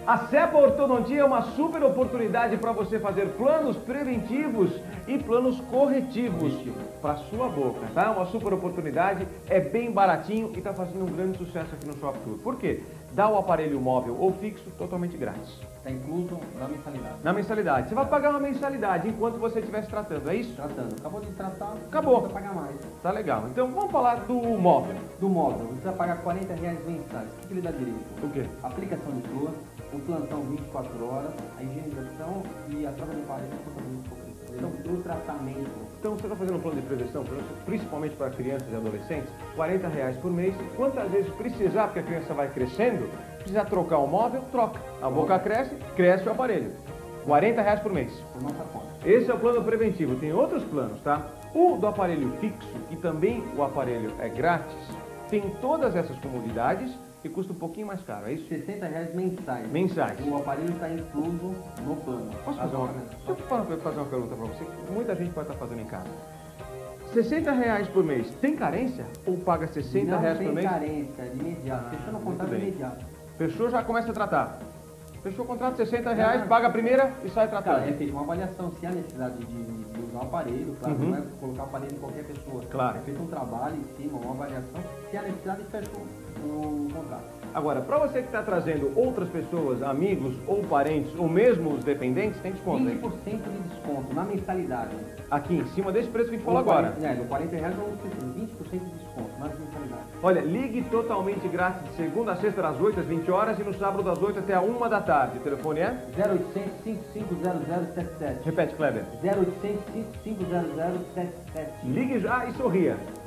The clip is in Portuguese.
A Cepa Ortodontia é uma super oportunidade para você fazer planos preventivos e planos corretivos para sua boca, tá? Uma super oportunidade, é bem baratinho e está fazendo um grande sucesso aqui no Shop Tour. Por quê? Dá o aparelho móvel ou fixo totalmente grátis. Está incluso na mensalidade. Na mensalidade. Você vai pagar uma mensalidade enquanto você estiver se tratando, é isso? Tratando. Acabou de tratar, Acabou. Não precisa pagar mais. Tá legal. Então vamos falar do móvel. Do móvel, você vai pagar R$40 mensais. O que ele dá direito? O quê? Aplicação de flor, o plantão 24 horas, a higienização e a troca de aparelho totalmente coberta. Então, o tratamento. Então você está fazendo um plano de prevenção, principalmente para crianças e adolescentes, R$40 por mês. Quantas vezes precisar, porque a criança vai crescendo, precisar trocar o móvel, troca. A boca cresce, cresce o aparelho. R$40 por mês. Por nossa conta. Esse é o plano preventivo. Tem outros planos, tá? O do aparelho fixo, e também o aparelho é grátis, tem todas essas comodidades e custa um pouquinho mais caro, é isso? R$60 mensais. Mensais. O aparelho está incluso no plano. Posso fazer uma pergunta para você? Muita gente pode estar fazendo em casa. R$60 por mês, tem carência? Ou paga R$60 por mês? Não tem carência, de imediato. Fechou no contrato bem. imediato. Fechou, já começa a tratar. Fechou o contrato, R$60, paga a primeira e sai tratando. Cara, é feita uma avaliação se há necessidade de usar o aparelho, claro, não é colocar o aparelho em qualquer pessoa. Claro. É feito um trabalho em cima, uma avaliação, se há necessidade, fechou o contrato. Agora, para você que está trazendo outras pessoas, amigos ou parentes, ou mesmo os dependentes, tem desconto, 15% hein? de desconto na mensalidade. Aqui em cima desse preço que a gente falou agora. No R$40 vamos ter 20% de desconto nas mensalidades. Olha, ligue totalmente grátis de segunda a sexta das 8 às 20 horas e no sábado das 8 até a 1 da tarde. O telefone é? 0800 550077. Repete, Kleber. 0800 550077. Ligue já e sorria.